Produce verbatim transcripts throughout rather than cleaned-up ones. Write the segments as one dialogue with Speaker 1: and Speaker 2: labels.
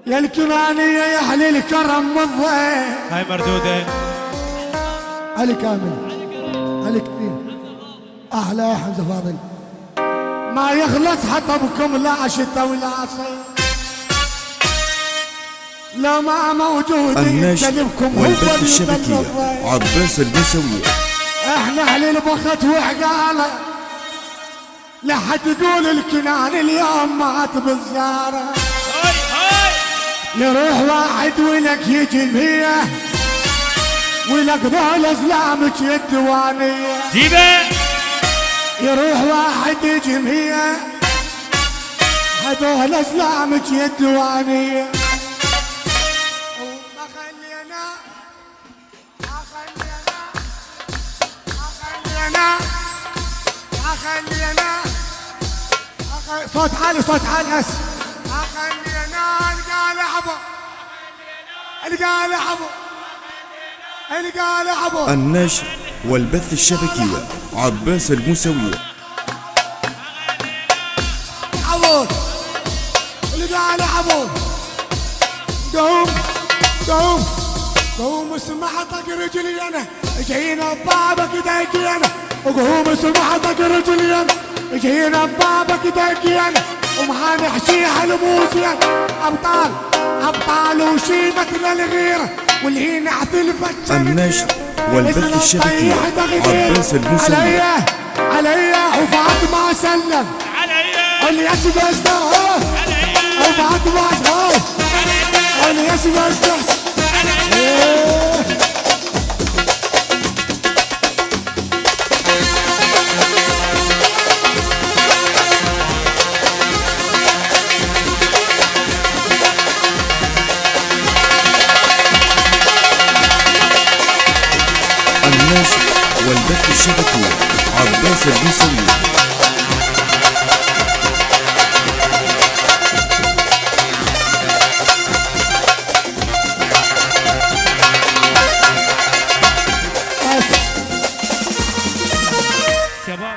Speaker 1: يا الكنانية يا أهل الكرم والضيف.
Speaker 2: هاي مردودة.
Speaker 1: علي كامل، علي كريم، أحلى يا حمزة فاضل. ما يخلص حطبكم لا شتا ولا صيف، لا ما موجود
Speaker 3: النشر والبث الشبكية عباس الموسوي.
Speaker 1: احنا اهل البخت وعقاله، لا حد يقول الكنان اليوم مات بالزاره. يروح واحد ولك يجي مية، ولك ذول ازلامك الديوانيه.
Speaker 2: جيبه.
Speaker 1: يروح واحد يجي مية، هذول ازلامك الديوانيه. ما خلينا ما خلينا ما خلينا صوت عالي صوت عالي اس. ما خلينا القى لعبه القى لعبه القى لعبه.
Speaker 3: النشر والبث الشبكية عباس الموسوي.
Speaker 1: عبود القى لعبه. قوم قوم قوم اسمع طق رجلي انا، جينا ببابك دقينا. وقوم اسمع طق رجلي انا، جينا ببابك دقينا. وما نحشيها الموسيقى ابطال ابطال وشيمتنا الغيره، واللي نعث الفتشة.
Speaker 3: النشر والبث الشبكية عباس الموسوي.
Speaker 1: عليا عليا وفاطمة سلم عليا اللي يسبس ده وفاطمة سلم اللي يسبس ده.
Speaker 3: النشر والبث الشبكية عباس الموسوي.
Speaker 2: شباب.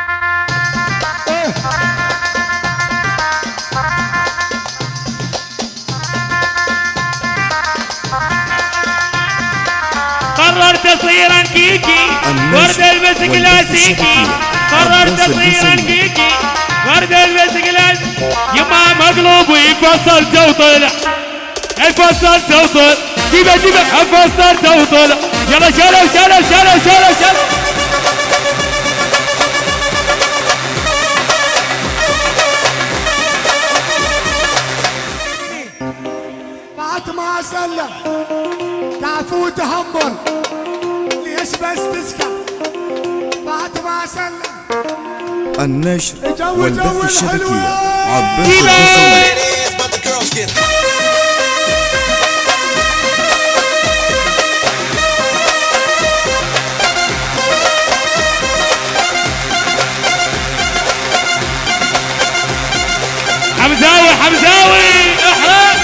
Speaker 2: قررت اصير انكيكي ورد البس كلاسيكي. قررت اصير انكيكي ورد البس كلاسيكي. يما مقلوب ويفصل وطلع الفصل وطلع. جيبه جيبه الفصل وطلع. يلا شلو شلو شلو شلو شلو.
Speaker 1: فاطمة سلم كافو تهمل ليش بس تسكت. فاطمة سلم.
Speaker 3: النشر والبث الشبكية عباس الموسوي.
Speaker 2: حمزاوي حمزاوي احرق.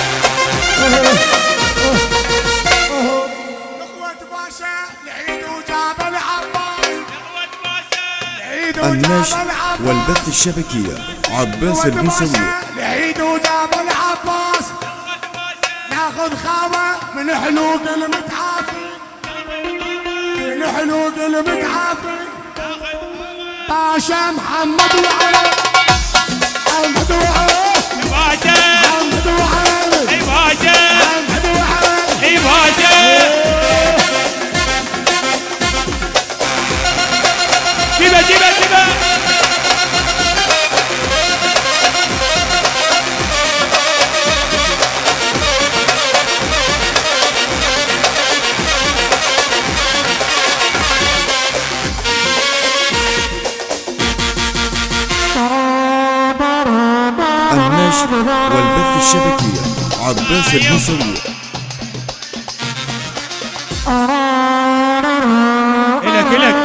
Speaker 1: اخوة باشا العيد وجاب العباس.
Speaker 3: النشر والبث الشبكية عباس الموسوي.
Speaker 1: العيد وجاب العباس. ناخذ خاوة من حلوق المتعافي، من حلوق المتعافي. باشا محمد وعلي محمد وعلي
Speaker 2: باشا
Speaker 1: محمد وعلي
Speaker 2: اي باشا
Speaker 1: محمد وعلي
Speaker 2: اي باشا. جيبه جيبه جيبه.
Speaker 3: النشر والبث الشبكية عباس الموسوي.
Speaker 2: الك الك.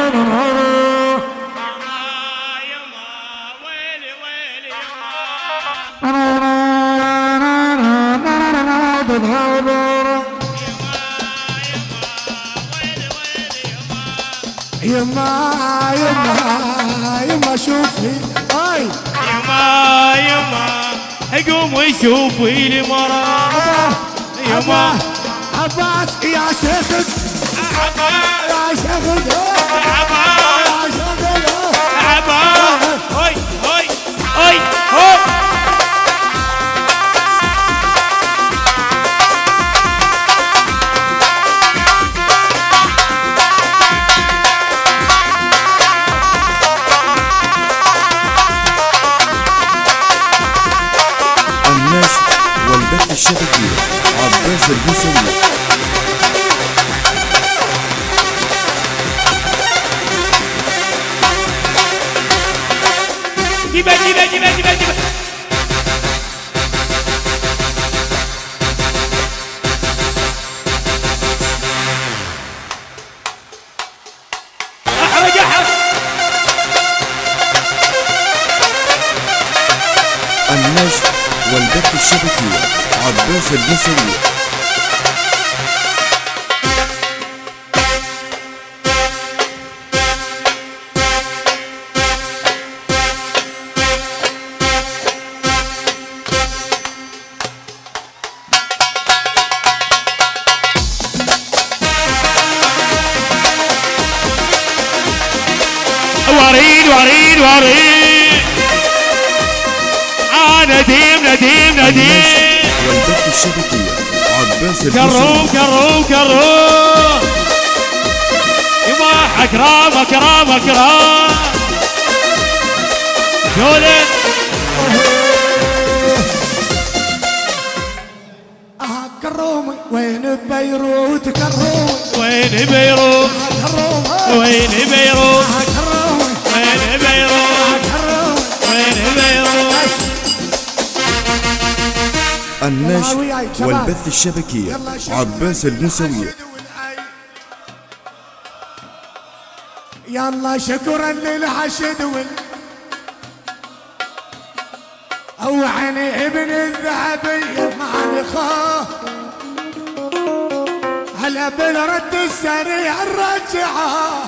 Speaker 1: يما يما يما شوفي. هاي
Speaker 2: يما يما قوم وشوف المرأة يما
Speaker 1: عباس يا شيخ
Speaker 2: عباس
Speaker 1: يا شيخ
Speaker 2: عباس
Speaker 1: يا شيخ
Speaker 2: عباس هاي هاي هاي هاي
Speaker 3: النشر والبث الشبكي عباس الموسوي.
Speaker 2: جيبها جيبها جيبها جيبها جيبها احرق احرق.
Speaker 3: النشر والبث الشبكي عباس الموسوي.
Speaker 2: وريد وريد وريد آه نديم نديم نديم
Speaker 3: والبث الشبكي عباس
Speaker 2: كروم
Speaker 3: الموسوي.
Speaker 2: كروم كروم يما اكرام اكرام اكرام شولن
Speaker 1: اه كرومي وين بيروت كرومي
Speaker 2: وين بيروت
Speaker 1: كرومي
Speaker 2: وين بيروت
Speaker 1: اه كرومي
Speaker 2: وين بيروت
Speaker 1: كرومي
Speaker 2: وين بيروت
Speaker 3: النشر والبث الشبكي عباس الموسوي.
Speaker 1: يلا شكرا للحشد وال او عيني ابن الذهبية معني خاه هلا بالرد السريع الرجعة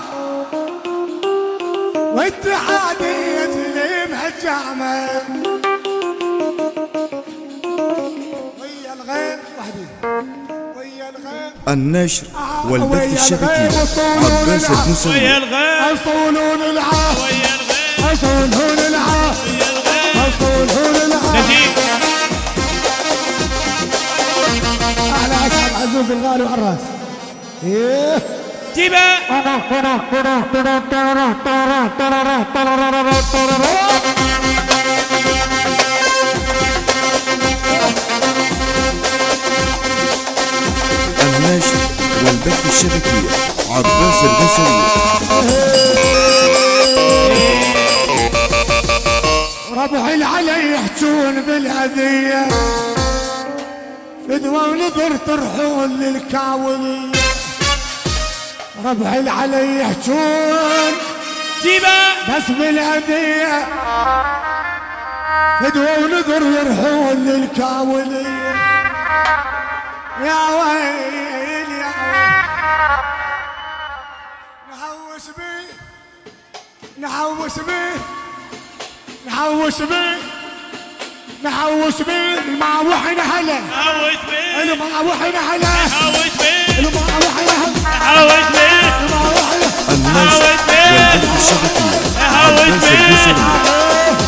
Speaker 1: واتحادية سليم هالجامع ويا الغيب وحدي ويا الغيب
Speaker 3: النشر والبث الشبكي عباس الموسوي.
Speaker 2: ويا الغيب
Speaker 1: اصولون العاه
Speaker 2: ويا الغيب
Speaker 1: اصولون العاه
Speaker 2: ويا الغيب
Speaker 1: اصولون العاه
Speaker 2: نجيب
Speaker 1: احلى اسعد عزوز الغالي وعراس ايه
Speaker 2: جيبها
Speaker 3: النشر والبث الشبكي عباس الموسوي.
Speaker 1: ربع العلي يحجون بالهدية فدوى ونذر ترحون للكاولية ربع العلي يحجون
Speaker 2: جيبها
Speaker 1: بس بالهدية فدوى ونذر يرحون للكاولية يا ويل يا ويل نحوس بيه نحوس بيه نحوس بيه نحوس بيه المعوحين هلا
Speaker 2: حوش بيه
Speaker 1: المعوحين هلا
Speaker 2: حوش بيه
Speaker 1: المعوحين هلا
Speaker 2: حوش بيه
Speaker 1: المعوحين
Speaker 3: النشر والبث الشبكي عباس الموسوي.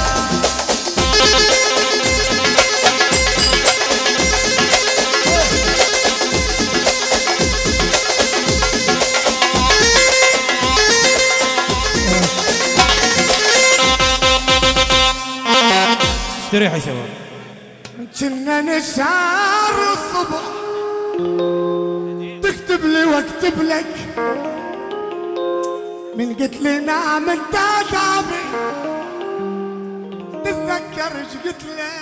Speaker 2: استريح يا شباب.
Speaker 1: كنا نسهر الصبح تكتب لي واكتب لك من قلت لي نام انت تعبي تتذكر ايش قلت لك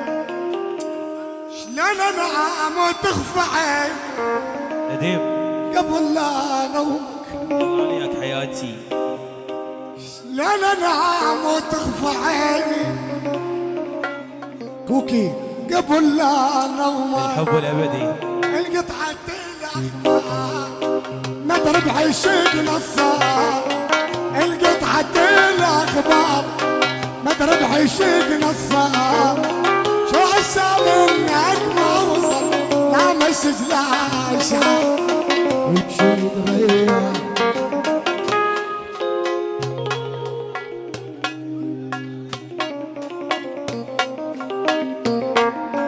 Speaker 1: شلون انام وتخفى عيني
Speaker 2: نديم
Speaker 1: قبل لا نومك
Speaker 2: الله عليك حياتي
Speaker 1: شلون انام وتخفى عيني كوكي قبل لا نومك
Speaker 2: الحب الابدي
Speaker 1: القطعة الأخبار ما تربح الشيء نصار القطعة الأخبار ما تربح الشيء نصار شو منك ما وصل لا مسج لا شاف ويمشي يتغير